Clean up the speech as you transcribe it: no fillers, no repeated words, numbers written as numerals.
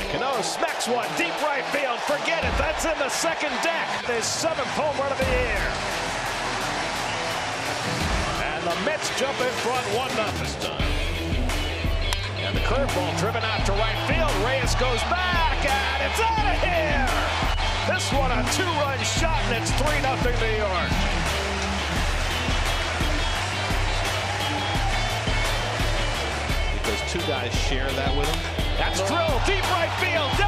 Cano smacks one deep right field. Forget it. That's in the second deck. His 7th home run of the year. And the Mets jump in front 1-0. And the curveball driven out to right field. Reyes goes back, and it's out of here. This one a 2-run shot, and it's 3-0 New York. Because 2 guys share that with him. That's drilled deep right field.